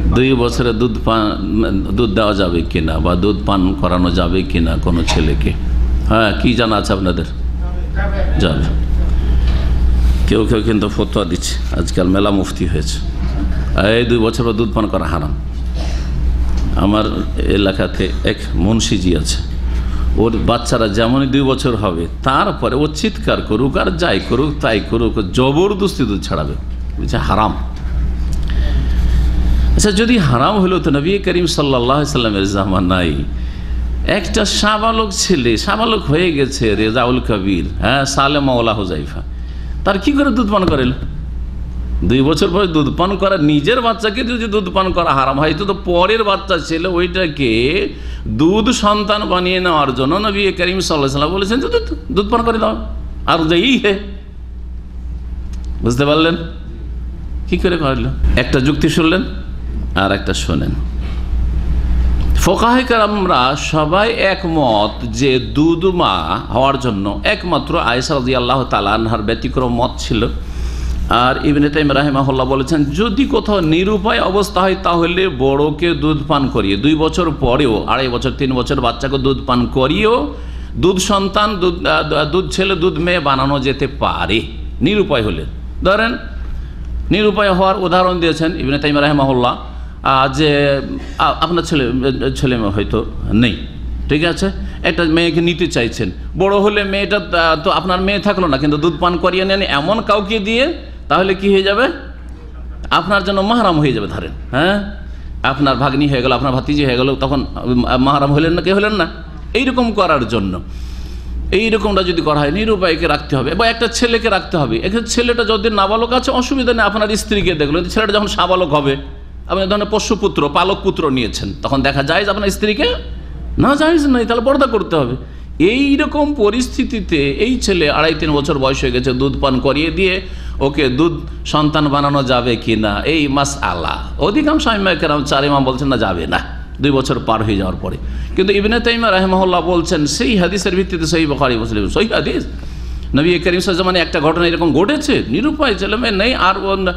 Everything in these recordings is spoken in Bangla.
2 বছরে দুধ দেওয়া যাবে কিনা বা দুধ পান করানো যাবে কিনা কোনো ছেলেকে? হ্যাঁ, কি জানা আছে আপনাদের? যাবে। কেউ কেউ কিন্তু ফতোয়া দিচ্ছে, আজকাল মেলা মুফতি হয়েছে, এই 2 বছর দুধ পান করা হারাম। আমার এলাকাতে এক মুন্সিজি আছে, ওর বাচ্চারা যেমনই 2 বছর হবে তারপরে ও চিৎকার করুক আর যাই করুক তাই করুক, জবরদস্তি দুধ ছাড়াবে, বুঝছে হারাম। আচ্ছা, যদি হারাম হলো তো নবী করিম সাল্লাল্লাহু আলাইহি সাল্লামের জামানায় একটা সাবালক ছেলে, সাবালক হয়ে গেছে, রেজাউল কবির, হ্যাঁ, সালে মাওলা হুজাইফা, তার কি করে দুধ পান করেন? 2 বছর পরে দুধ পান করা, নিজের বাচ্চাকে যদি দুধ পান করা হারাম হয়, তো পরের বাচ্চা ছেলে ওইটাকে দুধ সন্তান বানিয়ে নেওয়ার জন্য নবী করিম সাল্লাল্লাহু আলাইহি সাল্লাম বলেছেন যে দুধ পান করে দাও, আর যেই হে। বুঝতে পারলেন কি করে করলো? একটা যুক্তি শুনলেন আর একটা শোনেন। ফোকাহে কেরামরা সবাই একমত যে দুধ মা হওয়ার জন্য একমাত্র আয়েশা রাদিয়াল্লাহু তাআলা আনহার ব্যতিক্রম মত ছিল। আর ইবনে তাইমিয়া রাহিমাহুল্লাহ বলেছেন, যদি কোথাও নিরুপায় অবস্থা হয় তাহলে বড়কে দুধ পান করিয়ে 2 বছর পরেও, 2.5 বছর 3 বছর বাচ্চাকে দুধ পান করিয়েও দুধ সন্তান, দুধ ছেলে দুধ মেয়ে বানানো যেতে পারে নিরুপায় হলে। ধরেন নিরুপায় হওয়ার উদাহরণ দিয়েছেন ইবনে তাইমিয়া রাহিমাহুল্লাহ, যে আপনার ছেলে মেয়ে হয়তো নেই, ঠিক আছে, একটা মেয়েকে নিতে চাইছেন, বড় হলে মেয়েটা তো আপনার মেয়ে থাকলো না, কিন্তু দুধ পান করিয়ে নেন এমন কাউকে দিয়ে, তাহলে কি হয়ে যাবে? আপনার জন্য মাহরাম হয়ে যাবে। ধরেন, হ্যাঁ, আপনার ভাগ্নি হয়ে গেল, আপনার ভাতিজি হয়ে গেল, তখন মাহরাম হলেন না, কে হলেন না? এইরকম করার জন্য, এইরকমটা যদি করা হয়, নিরুপায়কে রাখতে হবে বা একটা ছেলেকে রাখতে হবে। এক্ষেত্রে ছেলেটা যদি নাবালক আছে অসুবিধা নেই, আপনার স্ত্রীকে দেখলেন, ছেলেটা যখন সাবালক হবে, আপনি ধরনের পোষ্যপুত্র, পালক পুত্র নিয়েছেন, তখন দেখা যায় যে আপনার স্ত্রীকে না, জায়েজ নাই, তাহলে পর্দা করতে হবে। এইরকম পরিস্থিতিতে এই ছেলে 2.5-3 বছর বয়স হয়ে গেছে, দুধ পান করিয়ে দিয়ে ওকে দুধ সন্তান বানানো যাবে কি না, এই মাসআলা অধিকাংশ আইম্মায়ে কেরাম 4 ইমাম বলছেন না, যাবে না 2 বছর পার হয়ে যাওয়ার পরে। কিন্তু ইবনে তাইমিয়া রাহিমাহুল্লাহ বলছেন, সেই হাদিসের ভিত্তিতে, সহিহ বুখারী মুসলিম সহিহ হাদিস, নবী করিম সাল্লাল্লাহু আলাইহি ওয়াসাল্লাম একটা ঘটনা এরকম ঘটেছে, নিরুপায় ছেলে মেয়ে নেই, আর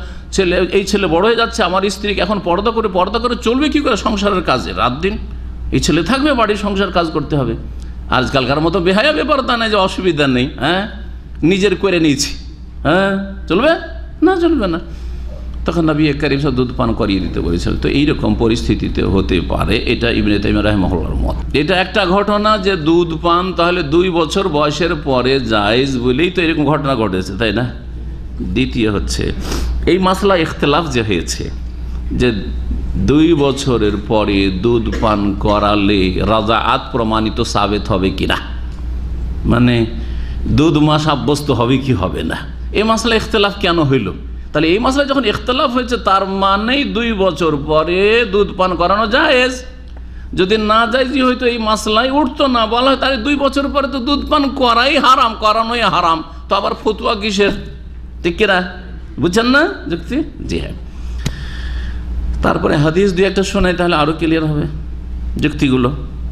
এই ছেলে বড় হয়ে যাচ্ছে, আমার স্ত্রীকে এখন পর্দা করে চলবে কি করে সংসারের কাজে? রাত দিন এই ছেলে থাকবে, বাড়ির সংসার কাজ করতে হবে। আজকালকার মতো বেহায়া ব্যাপার তা নেই যে অসুবিধা নেই, হ্যাঁ, নিজের করে নিয়েছি, হ্যাঁ, চলবে না, চলবে না। তখন নবী করিম সাল্লাল্লাহু দুধ পান করিয়ে দিতে বলেছিল। তো এইরকম পরিস্থিতিতে হতে পারে, এটা ইবনে তাইমিয়া রাহিমাহুল্লাহর মত। এটা একটা ঘটনা যে দুধ পান তাহলে 2 বছর বয়সের পরে জায়েজ বলেই তো এরকম ঘটনা ঘটেছে, তাই না? দ্বিতীয় হচ্ছে এই মাসলা ইখতিলাফ যে হয়েছে যে 2 বছরের পরে দুধ পান করালে রাজাআত প্রমাণিত সাবেত হবে কিনা, মানে দুধ মা সাব্যস্ত হবে কি হবে না, এই মাসলা ইখতিলাফ কেন হইল? তাহলে এই মাসলা যখন ইখতিলাফ হয়েছে, তার মানেই 2 বছর পরে দুধ পান করানো জায়েজ। যদি না জায়েজই হয়তো এই মাসলাই উঠতো না, বলা হয় তাহলে 2 বছর পরে তো দুধ পান করাই হারাম, করানোই হারাম, তো আবার ফতোয়া কিসের? ঠিক কিনা, বুঝছেন না যুক্তি? জি হ্যাঁ। তারপরে হাদিস 2-1 শোনাই, তাহলে আরো ক্লিয়ার হবে যুক্তিগুলো।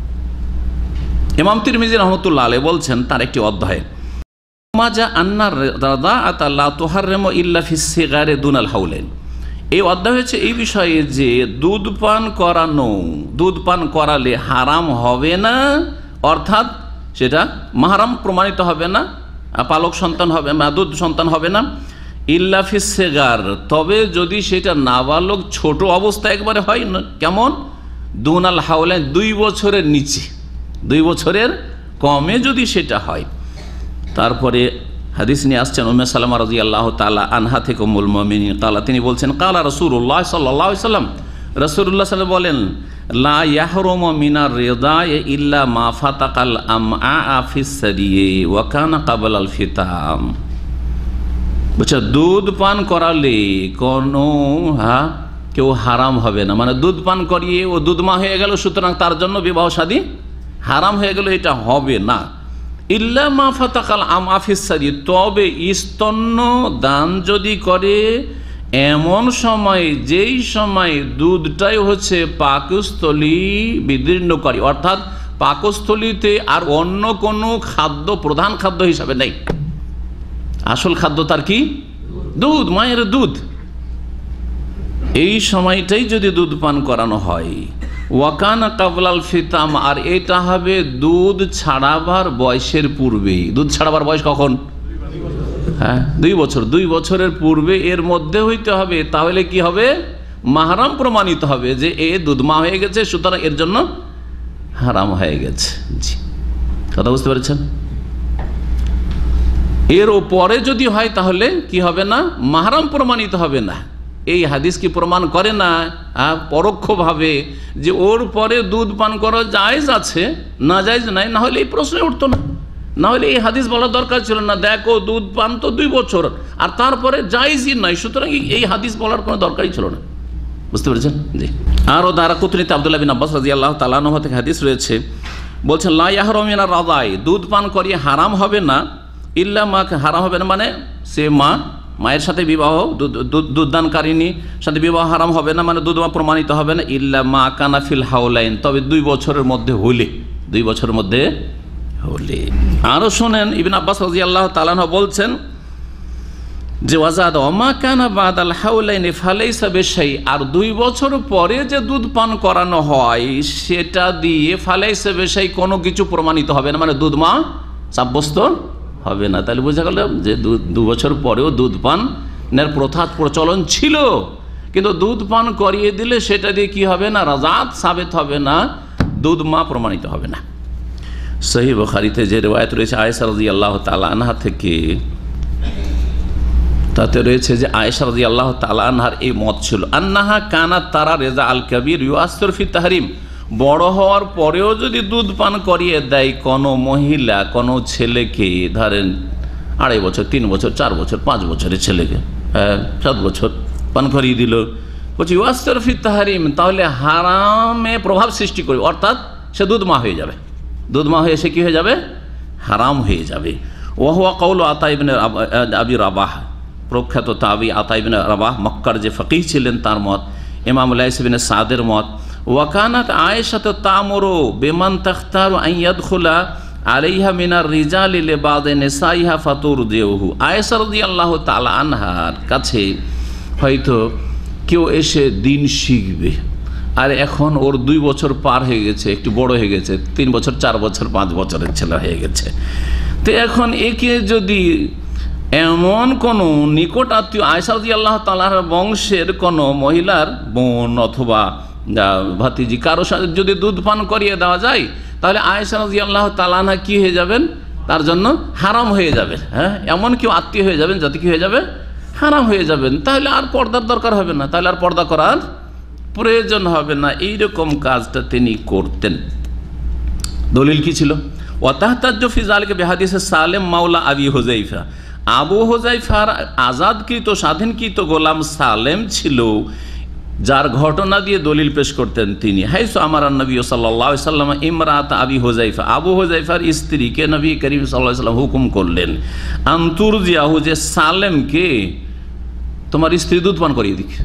ইমাম তিরমিজি রাহমাতুল্লাহ আলাইহি বলছেন তার একটি অধ্যায়ে, মাজা আন্নার রাদাআত লা তুহাররিমু ইল্লা ফিস সিগারি দুনাল হাউলাইন। এই অধ্যায় হচ্ছে এই বিষয়ে যে দুধ পান করালে হারাম হবে না, অর্থাৎ সেটা মাহরাম প্রমাণিত হবে না, পালক সন্তান হবে না, দুধ সন্তান হবে না, ইল্লা ফিস সিগার, তবে যদি সেটা নাবালক ছোট অবস্থা একবারে হয় না, কেমন? দুনাল হাউলাইন, 2 বছরের নিচে, 2 বছরের কমে যদি সেটা হয়। তারপরে হাদিস নিয়ে আসছেন উম্মে সালামা রাদিয়াল্লাহু তাআলা আনহা থেকে, উম্মুল মুমিনিন কালা, তিনি বলছেন, কালা রাসূলুল্লাহ সাল্লাল্লাহু আলাইহি ওয়াসাল্লাম, রাসূলুল্লাহ সাল্লাল্লাহু আলাইহি ওয়াসাল্লাম বলেন, লা ইয়াহরুমু মিনার রিদাই ইল্লা মা ফাতাকাল আমআ ফিস সাদিয়ে ওয়া কানা ক্বাবলাল ফিতাম। বুঝছো, দুধ পান করালে কোনো কেউ হারাম হবে না, মানে দুধ পান করিয়ে ও দুধ মা হয়ে গেল, সুতরাং তার জন্য বিবাহ শাদী হারাম হয়ে গেল, এটা হবে না। ইল্লা মা ফাতাকাল আমাফিস সাদি, তবে স্তন্য দান যদি করে এমন সময়, যেই সময় দুধটাই হচ্ছে পাকস্থলী বিদীর্ণকারী, অর্থাৎ পাকস্থলীতে আর অন্য কোনো খাদ্য প্রধান খাদ্য হিসাবে নেই, আসল খাদ্য তার কি? দুধ, মায়ের দুধ। এই সময়টাই যদি দুধ পান করানো হয়, ওয়াকানা কাবলাল ফিতাম, আর এটা হবে দুধ ছাড়াবার বয়সের পূর্বেই। দুধ ছাড়াবার বয়স কখন? হ্যাঁ, 2 বছর। 2 বছরের পূর্বে এর মধ্যে হইতে হবে। তাহলে কি হবে? মাহারাম প্রমাণিত হবে যে এ দুধ মা হয়ে গেছে, সুতরাং এর জন্য হারাম হয়ে গেছে। জি, কথা বুঝতে পেরেছেন? এর পরে যদি হয় তাহলে কি হবে না? মাহারাম প্রমাণিত হবে না। এই হাদিস কি প্রমাণ করে না পরোক্ষভাবে যে ওর পরে দুধ পান করা জায়েজ আছে, না জায়েজ নাই? না হলে এই প্রশ্ন উঠতো না, না হলে এই হাদিস বলার দরকার ছিল না। দেখো দুধ পান তো 2 বছর, আর তারপরে জায়েজই নাই, সুতরাং এই হাদিস বলার কোনো দরকারই ছিল না। বুঝতে পেরেছেন? জি। আরও দারাকুতনিতে আব্দুল্লাহ বিন আব্বাস রাদিয়াল্লাহু তাআলা আনহু থেকে হাদিস রয়েছে, বলছেন লা ইয়াহরুমু মিনার রাদাই, দুধ পান করিয়ে হারাম হবে না, ইল্লা মা, হারাম হবে না মানে সে মায়ের সাথে বিবাহ, দুধদানকারিনীর সাথে বিবাহ হারাম হবে না, মানে দুধ মা প্রমাণিত হবে না, ইল্লা মা কানা ফিল হাওলাইন, তবে 2 বছরের মধ্যে হলে, 2 বছরের মধ্যে হলে। আরও শোনেন, ইবনে আব্বাস রাদিয়াল্লাহু তাআলা আনহু বলছেন যে ওয়াজাদ ওমা কানা বাদাল হাওলাইনি ফালাইসা বিশাই, আর 2 বছর পরে যে দুধ পান করানো হয় সেটা দিয়ে ফালাইসা বিশাই, কোনো কিছু প্রমাণিত হবে না, মানে দুধ মা সাব্যস্ত হবে না। তাহলে বোঝা গেল যে 2 বছর পরেও দুধ পানের প্রথা প্রচলন ছিল, কিন্তু দুধ পান করিয়ে দিলে সেটা দিয়ে কি হবে না? রাজাত সাবেত হবে না, দুধ মা প্রমাণিত হবে না। সহিহ বুখারীতে যে রিওয়ায়াত রয়েছে আয়েশা রাদিয়াল্লাহু তাআলা আনহা থেকে, তাতে রয়েছে যে আয়েশা রাদিয়াল্লাহু তাআলা আনহার এই মত ছিল, আন্নাহা কানাত তারা রেজা আল কবির ইউআসির ফি তাহরিম, বড় হওয়ার পরেও যদি দুধ পান করিয়ে দেয় কোনো মহিলা কোনো ছেলেকে, ধরেন 2.5 বছর, 3 বছর, 4 বছর, 5 বছরের ছেলেকে 7 বছর পান করিয়ে দিল, বলছি ইউআসির ফি তাহরিম, তাহলে হারামে প্রভাব সৃষ্টি করবে, অর্থাৎ সে দুধ মা হয়ে যাবে। দুধ মা হয়ে সে কী হয়ে যাবে? হারাম হয়ে যাবে। ওয়াহুয়া কওলু আতা ইবনে আবি রাবাহ, প্রখ্যাত তাবি আতা ইবনে রাবাহ, মক্কার যে ফকিহ ছিলেন, তার মত। ইমাম লাইস ইবনে সাদের মত। ওয়াকানাত আয়েশা তা'মুরু বিমান তাখতারু আন ইয়াদখুলা আলাইহা মিনার রিজালি লিবাদি নিসাইহা ফাতুরদিউহু, আয়েশা রাদিয়াল্লাহু তাআলা আনহার কাছে হয়তো কেউ এসে দিন শিখবে, আর এখন ওর 2 বছর পার হয়ে গেছে, একটু বড় হয়ে গেছে, 3 বছর, 4 বছর, 5 বছরের ছেলে হয়ে গেছে। তো এখন একে যদি এমন কোনো নিকট আত্মীয়, আয়েশা রাদিয়াল্লাহু তাআলার বংশের কোনো মহিলার বোন অথবা ভাতিজি কারো সাথে যদি দুধ পান করিয়ে দেওয়া যায়, তাহলে আয়েশা রাদিয়াল্লাহু তাআলা আনহা কি হয়ে যাবেন? তার জন্য হারাম হয়ে যাবেন। হ্যাঁ, এমন কেউ আত্মীয় হয়ে যাবেন যাতে কি হয়ে যাবে? হারাম হয়ে যাবেন। তাহলে আর পর্দার দরকার হবে না, তাহলে আর পর্দা করার প্রয়োজন হবে না। এইরকম কাজটা তিনি করতেন। দলিল কি ছিল? ওয়াতাহতাজ্জু ফি যালিকা বিহাদিসে সালেম মাওলা আবি হুযাইফা, আবু হুযাইফার আজাদকৃত স্বাধীনকৃত গোলাম সালেম ছিল, যার ঘটনা দিয়ে দলিল পেশ করতেন তিনি। হাইসু আমারান নবী সাল্লাল্লাহু আলাইহি ওয়াসাল্লাম ইমরাত আবি হুযাইফা, আবু হুযাইফার স্ত্রীকে নবী করিম সাল্লাল্লাহু আলাইহি ওয়াসাল্লাম হুকুম করলেন, আনতুরজিয়াহু, যে সালেমকে তোমার স্ত্রী দুধ পান করিয়ে দিক।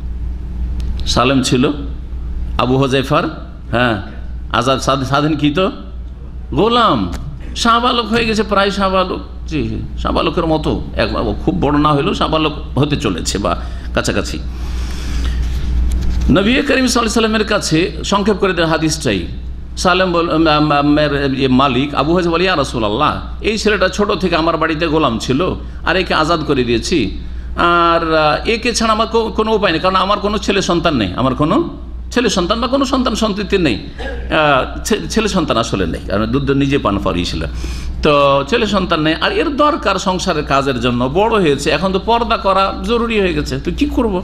সালেম ছিল আবু হুযাইফার আজাদ স্বাধীনকৃত গোলাম, শাহবালক হয়ে গেছে, প্রায় শাহবালক, জি শাহবালকের মতো, খুব বড় না হলেও শাহবালক হতে চলেছে বা কাছাকাছি। নবী করিম সাল্লাল্লাহু আলাইহি ওয়াসাল্লামের কাছে সংক্ষেপ করে দেওয়া হাদিসটাই, সালেম মালিক আবু হুযাইফা বলে, ইয়া রাসূলুল্লাহ, এই ছেলেটা ছোট থেকে আমার বাড়িতে গোলাম ছিল, আর একে আজাদ করে দিয়েছি, আর একে ছাড়া আমার কোনো উপায় নেই, কারণ আমার কোনো ছেলে সন্তান নেই, আমার কোনো ছেলে সন্তান বা কোনো সন্তান সন্ততি নেই, ছেলে সন্তান আসলে নেই, কারণ দুধ নিজে পান করিয়েছিল, তো ছেলে সন্তান নেই, আর এর দরকার সংসারের কাজের জন্য, বড় হয়েছে, এখন তো পর্দা করা জরুরি হয়ে গেছে, তো কি করব?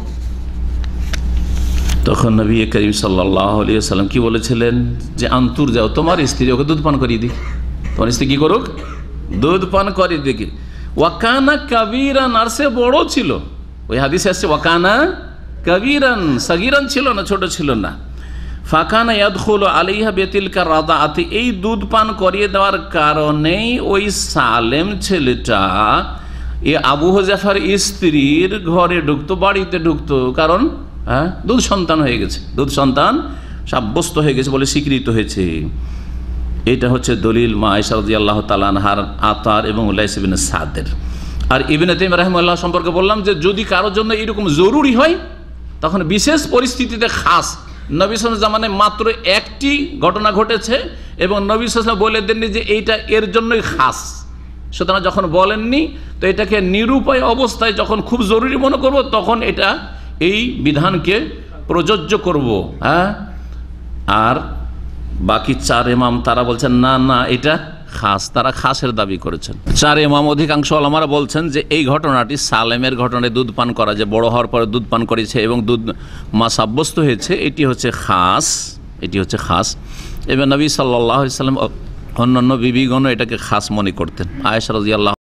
তখন নবী করিম সাল্লাল্লাহু আলাইহি ওয়াসাল্লাম কি বলেছিলেন? যে আন্তুর যাও, তোমার স্ত্রী ওকে দুধ পান করিয়ে দিক, তোমার স্ত্রী কি করুক? দুধ পান করিয়ে দিক। ওয়াকানা কাবীরান, আর সে বড় ছিল, ওই হাদিসে আসছে ওয়াকানা কাবীরান, সাগীরান ছিল না, ছোট ছিল না। ফাকানা ইয়াদখুলু আলাইহা বিতিলকা রাদাআতি, এই দুধ পান করিয়ে দেওয়ার কারণেই ওই সালেম ছেলেটা এ আবু হুযাইফার স্ত্রীর ঘরে ঢুকতো, বাড়িতে ঢুকতো, কারণ দুধ সন্তান হয়ে গেছে, দুধ সন্তান সাব্যস্ত হয়ে গেছে বলে স্বীকৃত হয়েছে। এটা হচ্ছে দলিল মা আয়েশা রাদিয়াল্লাহু তাআলা আনহার, আতার এবং লাইস ইবনে সাদের। আর ইবনে তাইমিয়া রাহিমাহুল্লাহ সম্পর্কে বললাম যে যদি কারোর জন্য এরকম জরুরি হয় তখন বিশেষ পরিস্থিতিতে খাস। নবী সাল্লাল্লাহু আলাইহি জামানায় মাত্র একটি ঘটনা ঘটেছে এবং নবী সাল্লাল্লাহু আলাইহি বলে দেননি যে এইটা এর জন্যই খাস। সুতরাং যখন বলেননি তো এটাকে নিরুপায় অবস্থায় যখন খুব জরুরি মনে করব তখন এটা এই বিধানকে প্রযোজ্য করব। হ্যাঁ, আর বাকি 4 ইমাম তারা বলছেন না না এটা খাস, তারা খাসের দাবি করেছেন। 4 ইমাম অধিকাংশ ওলামারা বলছেন যে এই ঘটনাটি সালেমের ঘটনায় দুধ পান করা, যে বড় হওয়ার পরে দুধ পান করেছে এবং দুধ মা সাব্যস্ত হয়েছে, এটি হচ্ছে খাস, এটি হচ্ছে খাস। এবং নবী সাল্লাল্লাহু আলাইহি ওয়াসাল্লাম অন্যান্য বিবিগণ এটাকে খাস মনে করতেন। আয়েশা রাদিয়াল্লাহু